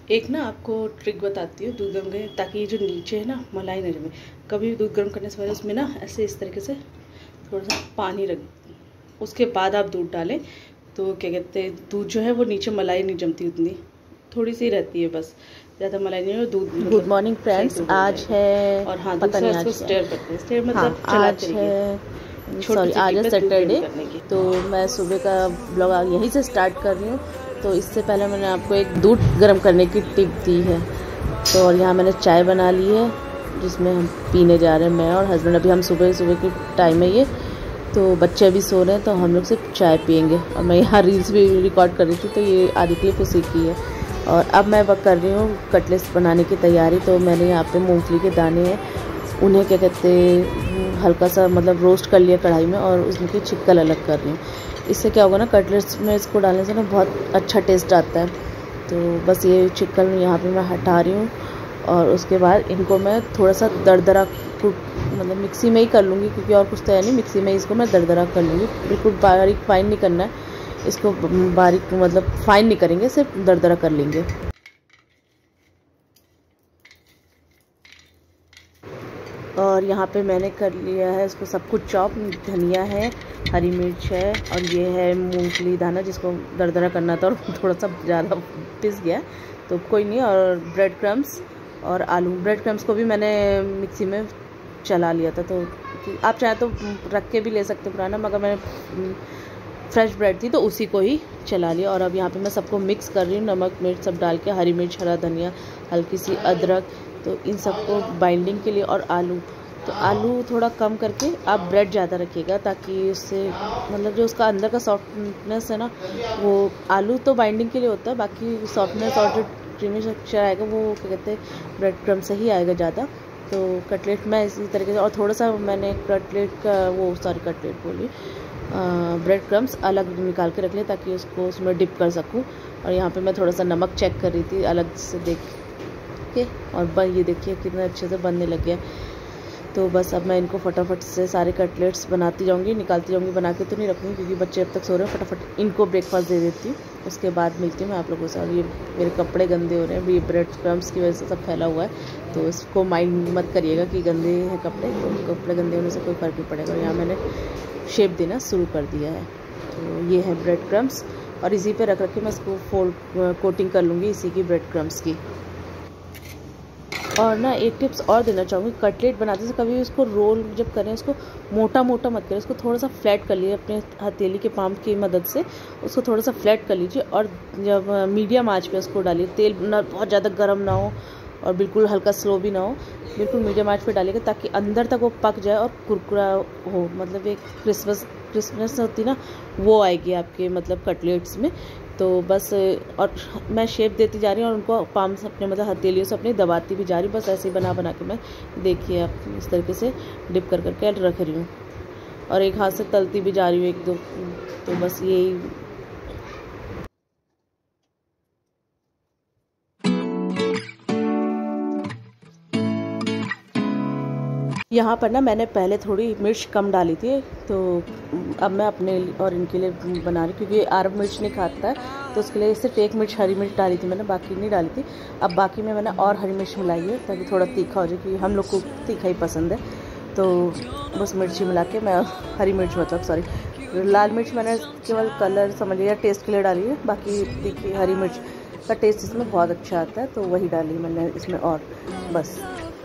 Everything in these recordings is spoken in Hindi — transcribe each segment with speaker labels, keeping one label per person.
Speaker 1: एक ना आपको ट्रिक बताती हूँ दूध गर्म करने, ताकि जो नीचे है ना मलाई ना जमे। कभी भी दूध गर्म करने से पहले उसमें ना ऐसे इस तरीके से थोड़ा सा पानी रख, उसके बाद आप दूध डालें तो क्या कहते हैं दूध जो है वो नीचे मलाई नहीं जमती, उतनी थोड़ी सी रहती है, बस ज़्यादा मलाई नहीं है दूध।
Speaker 2: गुड मॉर्निंग फ्रेंड्स, आज है
Speaker 1: और हाँ
Speaker 2: पता नहीं
Speaker 1: इसको
Speaker 2: आज
Speaker 1: स्टेयर करते हैं, स्टेयर मतलब
Speaker 2: हाँ, आज है सॉरी आज है सैटरडे। तो मैं सुबह का ब्लॉग यहीं से स्टार्ट कर रही हूँ। तो इससे पहले मैंने आपको एक दूध गर्म करने की टिप दी है। तो और यहाँ मैंने चाय बना ली है जिसमें हम पीने जा रहे हैं, मैं और हस्बैंड। अभी हम सुबह की टाइम है ये, तो बच्चे अभी सो रहे हैं तो हम लोग सिर्फ चाय पियेंगे। और मैं यहाँ रील्स भी रिकॉर्ड कर रही थी, तो ये आधी क्लिप उसी की है। और अब मैं कर रही हूँ कटलेट्स बनाने की तैयारी। तो मैंने यहाँ पे मूंगफली के दाने हैं, उन्हें क्या कहते हैं हल्का सा मतलब रोस्ट कर लिया कढ़ाई में, और उसकी छिक्कल अलग कर रही हूँ। इससे क्या होगा ना, कटलेट्स में इसको डालने से ना बहुत अच्छा टेस्ट आता है। तो बस ये छिक्कल यहाँ पे मैं हटा रही हूँ, और उसके बाद इनको मैं थोड़ा सा दरदरा मतलब मिक्सी में ही कर लूँगी, क्योंकि और कुछ तो है नहीं। मिक्सी में इसको मैं दरदरा कर लूँगी, बिल्कुल बारीक फाइन नहीं करना है इसको, बारीक मतलब फाइन नहीं करेंगे, सिर्फ दरदरा कर लेंगे। और यहाँ पे मैंने कर लिया है इसको सब कुछ चॉप। धनिया है, हरी मिर्च है, और ये है मूंगफली दाना जिसको दरदरा करना था और थोड़ा सा ज़्यादा पिस गया, तो कोई नहीं। और ब्रेड क्रम्स और आलू। ब्रेड क्रम्स को भी मैंने मिक्सी में चला लिया था, तो आप चाहे तो रख के भी ले सकते पुराना, मगर मैंने फ्रेश ब्रेड थी तो उसी को ही चला लिया। और अब यहाँ पे मैं सबको मिक्स कर रही हूँ, नमक मिर्च सब डाल के, हरी मिर्च, हरा धनिया, हल्की सी अदरक, तो इन सबको बाइंडिंग के लिए। और आलू, तो आलू थोड़ा कम करके आप ब्रेड ज़्यादा रखिएगा, ताकि उससे मतलब जो उसका अंदर का सॉफ्टनेस है ना, वो आलू तो बाइंडिंग के लिए होता है, बाकी सॉफ्टनेस और जो क्रीमी स्ट्रक्चर आएगा वो क्या कहते हैं ब्रेड क्रम्ब से ही आएगा ज़्यादा। तो कटलेट मैं इसी तरीके से, और थोड़ा सा मैंने कटलेट का कटलेट बोली ब्रेड क्रम्स अलग निकाल के रख लिया, ताकि उसको उसमें डिप कर सकूं। और यहाँ पे मैं थोड़ा सा नमक चेक कर रही थी अलग से देख के, और ये देखिए कितना अच्छे से बनने लग गया। तो बस अब मैं इनको फटाफट से सारे कटलेट्स बनाती जाऊँगी, निकालती जाऊँगी। बना के तो नहीं रखूँगी क्योंकि बच्चे अब तक सो रहे हैं, फटाफट इनको ब्रेकफास्ट दे देती हूँ, उसके बाद मिलती हूँ मैं आप लोगों से। और ये मेरे कपड़े गंदे हो रहे हैं, अभी ये ब्रेड क्रम्स की वजह से सब फैला हुआ है, तो इसको माइंड मत करिएगा कि गंदे हैं कपड़े, तो कपड़े गंदे होने से कोई फ़र्क नहीं पड़ेगा। और यहाँ मैंने शेप देना शुरू कर दिया है। तो ये है ब्रेड क्रम्स, और इसी पे रख के मैं इसको कोटिंग कर लूँगी इसी की ब्रेड क्रम्स की। और ना एक टिप्स और देना चाहूँगी, कटलेट बनाते से कभी उसको रोल जब करें उसको मोटा मोटा मत करें, उसको थोड़ा सा फ्लैट कर लीजिए अपने हथेली के पाम की मदद से, उसको थोड़ा सा फ्लैट कर लीजिए। और जब मीडियम आंच पे उसको डालिए, तेल ना बहुत ज़्यादा गर्म ना हो और बिल्कुल हल्का स्लो भी ना हो, बिल्कुल मीडियम आंच पे डालिएगा, ताकि अंदर तक वो पक जाए और कुरकुरा हो, मतलब एक क्रिस्पनेस होती ना, वो आएगी आपके मतलब कटलेट्स में। तो बस, और मैं शेप देती जा रही हूँ और उनको पाम से अपने मतलब हथेलियों से अपनी दबाती भी जा रही हूँ। बस ऐसे ही बना बना के मैं, देखिए आप इस तरीके से डिप कर करके रख रही हूँ, और एक हाथ से तलती भी जा रही हूँ एक दो। तो बस यही। यहाँ पर ना मैंने पहले थोड़ी मिर्च कम डाली थी, तो अब मैं अपने और इनके लिए बना रही, क्योंकि आरब मिर्च नहीं खाता है, तो उसके लिए सिर्फ एक मिर्च हरी मिर्च डाली थी मैंने, बाकी नहीं डाली थी। अब बाकी में मैंने और हरी मिर्च मिलाई है, ताकि थोड़ा तीखा हो जाए, क्योंकि हम लोग को तीखा ही पसंद है। तो बस मिर्ची मिला के मैं, हरी मिर्च मतलब सॉरी लाल मिर्च मैंने केवल कलर समझ लिया, टेस्ट के लिए डाली है, बाकी तीखी हरी मिर्च का टेस्ट इसमें बहुत अच्छा आता है, तो वही डाली मैंने इसमें। और बस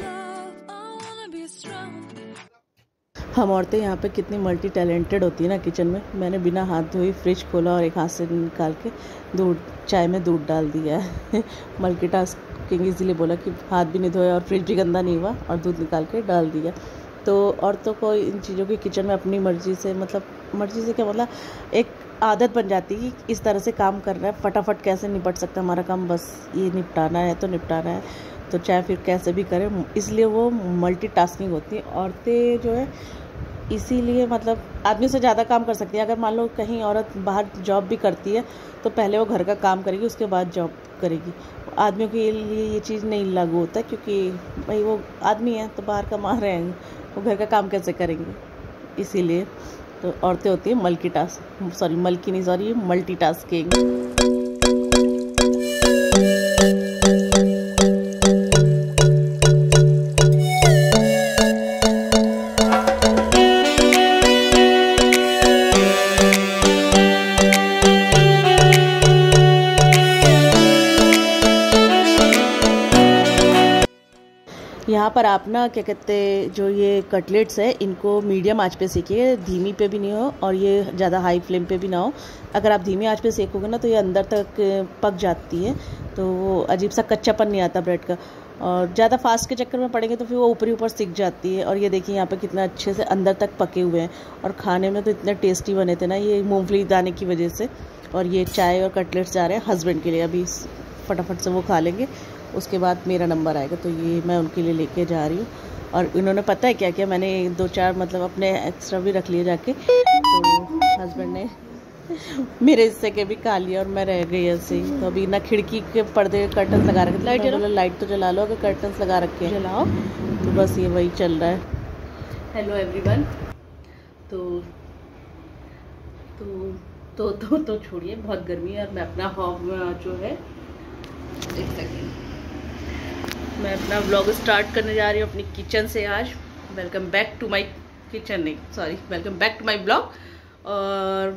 Speaker 2: हम औरतें यहाँ पे कितनी मल्टी टैलेंटेड होती है ना किचन में। मैंने बिना हाथ धोई फ्रिज खोला और एक हाथ से निकाल के चाय में दूध डाल दिया है मल्टीटास्किंग इसीलिए बोला कि हाथ भी नहीं धोया और फ्रिज भी गंदा नहीं हुआ और दूध निकाल के डाल दिया। तो औरतों को इन चीज़ों की किचन में अपनी मर्ज़ी से, मतलब मर्ज़ी से क्या मतलब एक आदत बन जाती है कि इस तरह से काम करना है, फटाफट कैसे निपट सकता है हमारा काम, बस ये निपटाना है तो निपटाना है, तो चाहे फिर कैसे भी करें, इसलिए वो मल्टीटास्किंग होती है औरतें जो है। इसीलिए मतलब आदमी से ज़्यादा काम कर सकती है। अगर मान लो कहीं औरत बाहर जॉब भी करती है तो पहले वो घर का काम करेगी, उसके बाद जॉब करेगी। आदमियों के लिए ये चीज़ नहीं लागू होता, क्योंकि भाई वो आदमी है तो बाहर कमा रहे हैं, वो घर का काम कैसे करेंगे। इसीलिए तो औरतें होती हैं मल्टीटास्किंग। पर आप ना क्या कहते जो ये कटलेट्स है इनको मीडियम आंच पे सेकिए, धीमी पे भी नहीं हो और ये ज़्यादा हाई फ्लेम पे भी ना हो। अगर आप धीमी आंच पे सेकोगे ना तो ये अंदर तक पक जाती है, तो वो अजीब सा कच्चापन नहीं आता ब्रेड का। और ज़्यादा फास्ट के चक्कर में पड़ेंगे तो फिर वो ऊपर ऊपर सिक जाती है। और ये देखिए यहाँ पे कितना अच्छे से अंदर तक पके हुए हैं और खाने में तो इतने टेस्टी बने थे ना ये मूंगफली दाने की वजह से। और ये चाय और कटलेट्स जा रहे हैं हस्बैंड के लिए, अभी फटाफट से वो खा लेंगे, उसके बाद मेरा नंबर आएगा तो ये मैं उनके लिए लेके जा रही हूँ। और इन्होंने पता है क्या किया, मैंने 2-4 मतलब अपने एक्स्ट्रा भी रख लिए जाके, तो हस्बैंड ने मेरे हिस्से के भी खा लिया और मैं रह गई ऐसे ही। तो अभी ना खिड़की के पर्दे कर्टन्स लगा रखे, लाइट जला, लाइट तो जला लो, अगर कर्टन्स लगा रखे हैं जलाओ, तो बस ये वही चल रहा है।
Speaker 1: Hello everyone. तो छोड़िए, बहुत गर्मी है और मैं अपना जो है एक सेकेंड, मैं अपना व्लॉग स्टार्ट करने जा रही हूँ अपनी किचन से आज। Welcome back to my kitchen, नहीं sorry, welcome back to my blog. और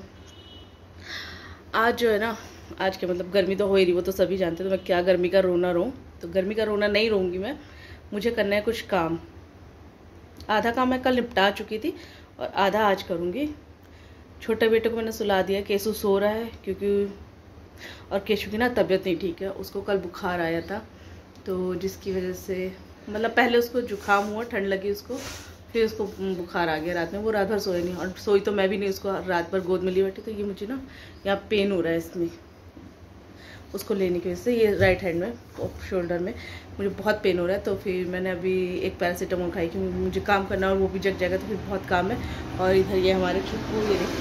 Speaker 1: आज जो है ना, आज के मतलब गर्मी तो हो ही रही, वो तो सभी जानते हैं, तो मैं क्या गर्मी का रोना रोऊं, तो गर्मी का रोना नहीं रोऊंगी मैं। मुझे करना है कुछ काम, आधा काम मैं कल निपटा चुकी थी और आधा आज करूँगी। छोटे बेटे को मैंने सुला दिया, केशु सो रहा है क्योंकि, और केशु की ना तबीयत नहीं ठीक है, उसको कल बुखार आया था, तो जिसकी वजह से मतलब पहले उसको जुकाम हुआ, ठंड लगी उसको, फिर उसको बुखार आ गया रात में, वो रात भर सोए नहीं, और सोई तो मैं भी नहीं, उसको रात भर गोद में लिए बैठी। तो ये मुझे ना यहाँ पेन हो रहा है इसमें, उसको लेने की वजह से, ये राइट हैंड में शोल्डर में मुझे बहुत पेन हो रहा है। तो फिर मैंने अभी एक पैरासीटामोल खाई कि मुझे काम करना और वो भी जग जाएगा, तो फिर बहुत काम है। और इधर ये हमारे चुप्पू,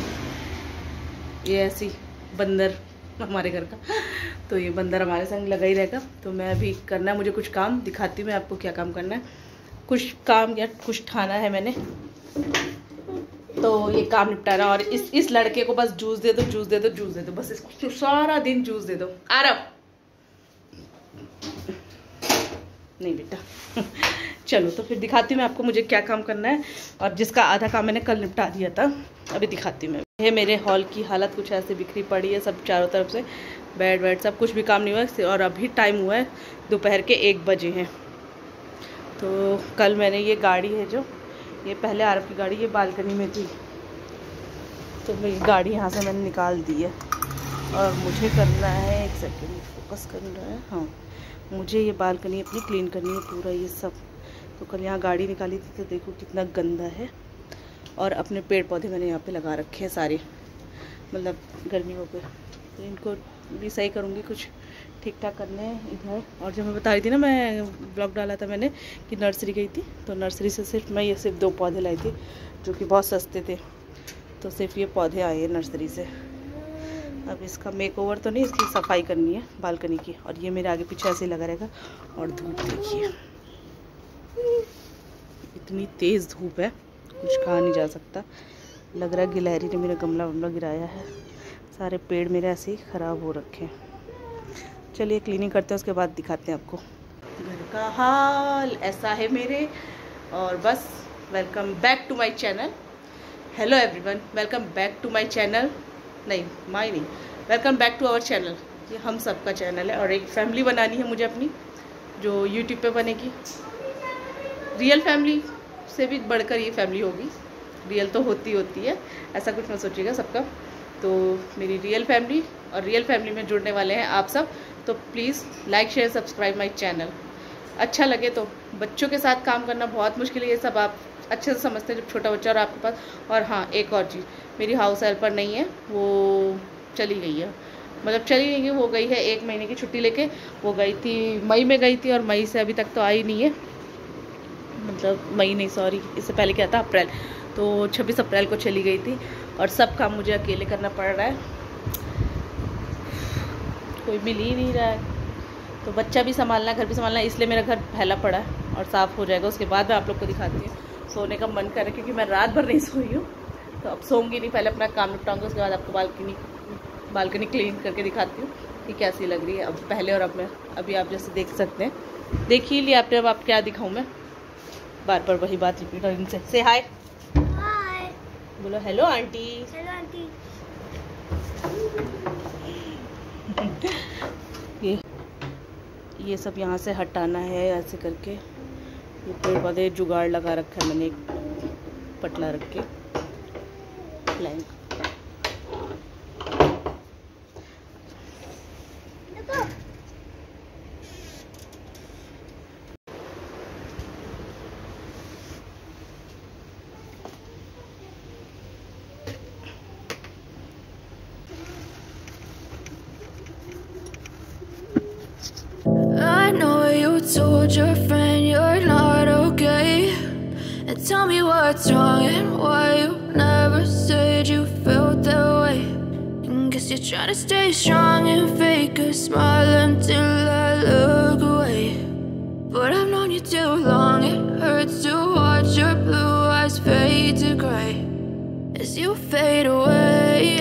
Speaker 1: ये ऐसी बंदर हमारे घर का, तो ये बंदर हमारे संग लगा ही रहेगा। तो मैं अभी करना है मुझे कुछ काम, दिखाती हूँ मैं आपको क्या काम करना है। कुछ काम या कुछ ठाना है मैंने, तो ये काम निपटाना। और इस लड़के को बस जूस दे दो, जूस दे दो, जूस दे दो, बस इसको सारा दिन जूस दे दो। आरव नहीं बेटा चलो तो फिर दिखाती हूँ मैं आपको मुझे क्या काम करना है, और जिसका आधा काम मैंने कल निपटा दिया था, अभी दिखाती हूँ मैं। ये मेरे हॉल की हालत कुछ ऐसे बिखरी पड़ी है, सब चारों तरफ से बेड वेड सब कुछ भी काम नहीं हुआ है। और अभी टाइम हुआ है दोपहर के 1 बजे हैं। तो कल मैंने ये गाड़ी है जो, ये पहले आरव की गाड़ी, ये बालकनी में थी, तो मेरी गाड़ी यहाँ से मैंने निकाल दी है। और मुझे करना है, एक सेकेंड फोकस कर रहा है, हाँ, मुझे ये बालकनी अपनी क्लीन करनी है पूरा ये सब। तो कल यहाँ गाड़ी निकाली थी, तो देखो कितना गंदा है। और अपने पेड़ पौधे मैंने यहाँ पे लगा रखे हैं सारे, मतलब गर्मियों पे, तो इनको भी सही करूँगी, कुछ ठीक ठाक करने हैं इधर। और जब मैं बता रही थी ना, मैं ब्लॉग डाला था मैंने कि नर्सरी गई थी, तो नर्सरी से सिर्फ मैं ये सिर्फ 2 पौधे लाई थी जो कि बहुत सस्ते थे, तो सिर्फ ये पौधे आए हैं नर्सरी से। अब इसका मेकओवर तो नहीं, इसकी सफाई करनी है बालकनी की। और ये मेरे आगे पीछे ऐसे ही लगा रहेगा। और धूप देखिए, इतनी तेज़ धूप है, कुछ कहा नहीं जा सकता। लग रहा है गिलहरी ने मेरा गमला वमला गिराया है, सारे पेड़ मेरे ऐसे ही ख़राब हो रखे हैं। चलिए क्लीनिंग करते हैं, उसके बाद दिखाते हैं आपको। घर का हाल ऐसा है मेरे। और बस welcome back to my channel. Hello everyone, welcome back to my channel, नहीं माय नहीं, welcome back to our channel. ये हम सबका चैनल है, और एक फैमिली बनानी है मुझे अपनी, जो यूट्यूब पे बनेगी। रियल फैमिली से भी बढ़कर ये फैमिली होगी, रियल तो होती है, ऐसा कुछ मत सोचिएगा सबका। तो मेरी रियल फैमिली, और रियल फैमिली में जुड़ने वाले हैं आप सब, तो please like share subscribe my channel. अच्छा लगे तो, बच्चों के साथ काम करना बहुत मुश्किल है, ये सब आप अच्छे से समझते हैं जब छोटा बच्चा और आपके पास। और हाँ, एक और चीज़, मेरी हाउस हेल्पर नहीं है, वो चली गई है, मतलब चली नहीं गई, वो गई है 1 महीने की छुट्टी लेके। वो गई थी मई में गई थी, और मई से अभी तक तो आई नहीं है, मतलब मई नहीं सॉरी, इससे पहले क्या था, अप्रैल, तो 26 अप्रैल को चली गई थी। और सब काम मुझे अकेले करना पड़ रहा है, कोई मिल ही नहीं रहा है। तो बच्चा भी संभालना है, घर भी संभालना है, इसलिए मेरा घर फैला पड़ा है और साफ़ हो जाएगा, उसके बाद मैं आप लोग को दिखाती हूँ। सोने का मन कर रहा है क्योंकि मैं रात भर नहीं सोई हूँ, तो अब सोऊंगी नहीं, पहले अपना काम निपटाऊंगी, उसके बाद आपको बालकनी क्लीन करके दिखाती हूँ कि कैसी लग रही है अब पहले और अब में। अभी आप जैसे देख सकते हैं, देख ही लिया आपने, अब आप क्या दिखाऊँ मैं, बार बार वही बात रिपीट। और इनसे से हाय बोलो, हेलो आंटी।
Speaker 3: Hello aunty.
Speaker 2: ये सब यहाँ से हटाना है ऐसे करके, ये पेड़ पौधे जुगाड़ लगा रखा है मैंने, एक पटला रख के plank.
Speaker 3: I know you told your friend you're not okay, and tell me what's wrong and why you never said you felt that way. And guess you're trying to stay strong and fake a smile until I look away. But I've known you too long, it hurts to watch your blue eyes fade to gray as you fade away.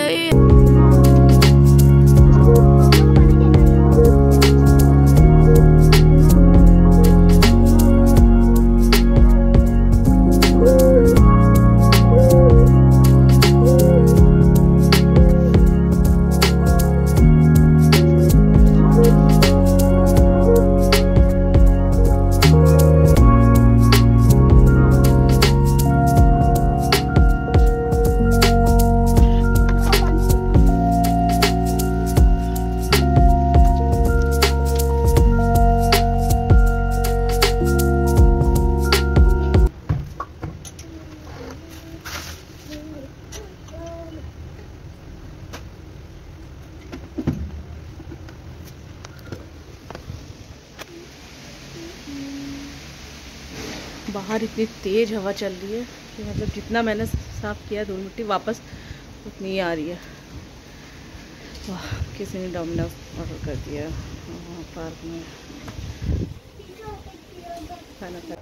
Speaker 2: बाहर इतनी तेज़ हवा चल रही है कि मतलब जितना मैंने साफ़ किया धूल मिट्टी वापस उतनी ही आ रही है। वाह, किसी ने डोमिनोज ऑर्डर कर दिया पार्क में खाना खा।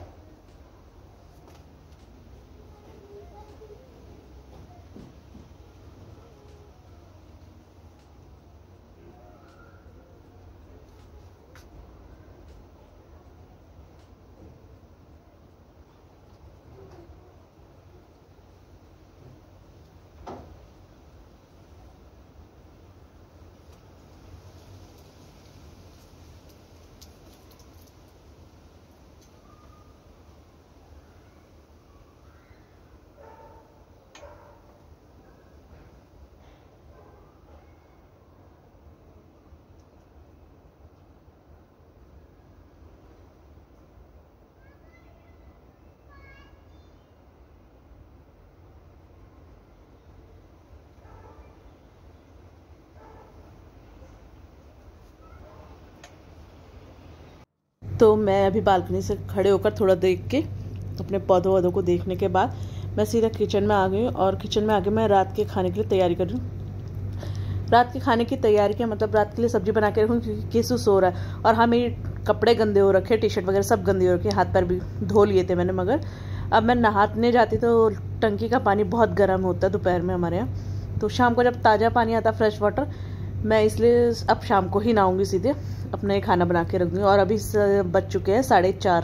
Speaker 2: तो मैं अभी बालकनी से खड़े होकर थोड़ा देख के अपने पौधों वौधों को देखने के बाद मैं सीधा किचन में आ गई हूँ। और किचन में आके मैं रात के खाने के लिए तैयारी कर रही हूँ। रात के खाने की तैयारी के मतलब रात के लिए सब्जी बना के रखूँ क्योंकि केसु सो रहा है। और हाँ, मेरे कपड़े गंदे हो रखे, टी शर्ट वगैरह सब गंदे हो रखे, हाथ पैर भी धो लिए थे मैंने। मगर अब मैं नहाने जाती तो टंकी का पानी बहुत गर्म होता है दोपहर में हमारे यहाँ। तो शाम को जब ताज़ा पानी आता फ्रेश वाटर, मैं इसलिए अब शाम को ही नहाऊंगी, सीधे अपने खाना बना के रख दूँगी। और अभी बज चुके हैं 4:30,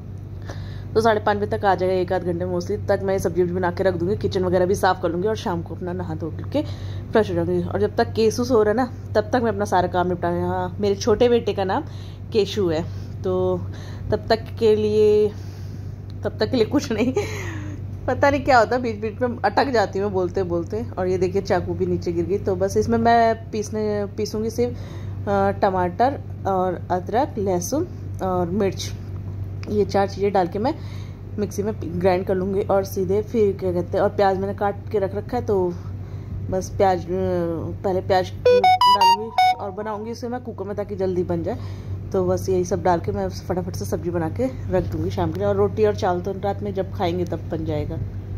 Speaker 2: तो 5:30 बजे तक आ जाएगा, 1 आध घंटे में मोस्टली। तक मैं सब्जी बना के रख दूँगी, किचन वगैरह भी साफ़ कर लूँगी और शाम को अपना नहा धो के फ्रेश हो जाऊँगी। और जब तक केसु सो रहा है ना, तब तक मैं अपना सारा काम निपटा। हाँ, मेरे छोटे बेटे का नाम केशु है, तो तब तक के लिए कुछ नहीं, पता नहीं क्या होता, बीच बीच में अटक जाती हूँ बोलते बोलते। और ये देखिए चाकू भी नीचे गिर गई। तो बस इसमें मैं पीसूँगी सिर्फ टमाटर और अदरक, लहसुन और मिर्च, ये 4 चीज़ें डाल के मैं मिक्सी में ग्राइंड कर लूँगी। और सीधे फिर क्या कहते हैं, और प्याज मैंने काट के रख रखा है, तो बस पहले प्याज डालूँगी और बनाऊँगी इसे मैं कुकर में ताकि जल्दी बन जाए। तो बस यही सब डाल के मैं फटाफट से सब्जी बना के रख दूँगी शाम के लिए। और रोटी और चावल तो रात में जब खाएंगे तब बन जाएगा।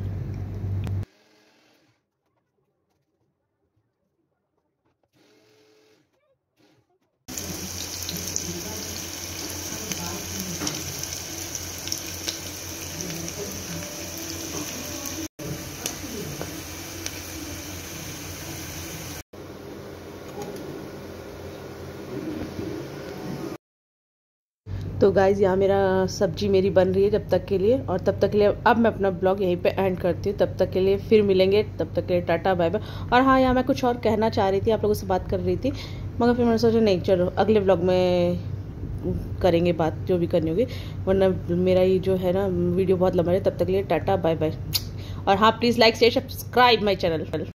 Speaker 2: तो गाइज़ यहाँ मेरा सब्जी मेरी बन रही है जब तक के लिए। और तब तक के लिए अब मैं अपना ब्लॉग यहीं पे एंड करती हूँ। तब तक के लिए फिर मिलेंगे, तब तक के लिए टाटा बाय बाय। और हाँ, यहाँ मैं कुछ और कहना चाह रही थी, आप लोगों से बात कर रही थी, मगर फिर मैंने सोचा नहीं, चलो अगले ब्लॉग में करेंगे बात जो भी करनी होगी, वरना मेरा ये जो है ना वीडियो बहुत लंबा है। तब तक के लिए टाटा बाय बाय। और हाँ, please like share subscribe my channel.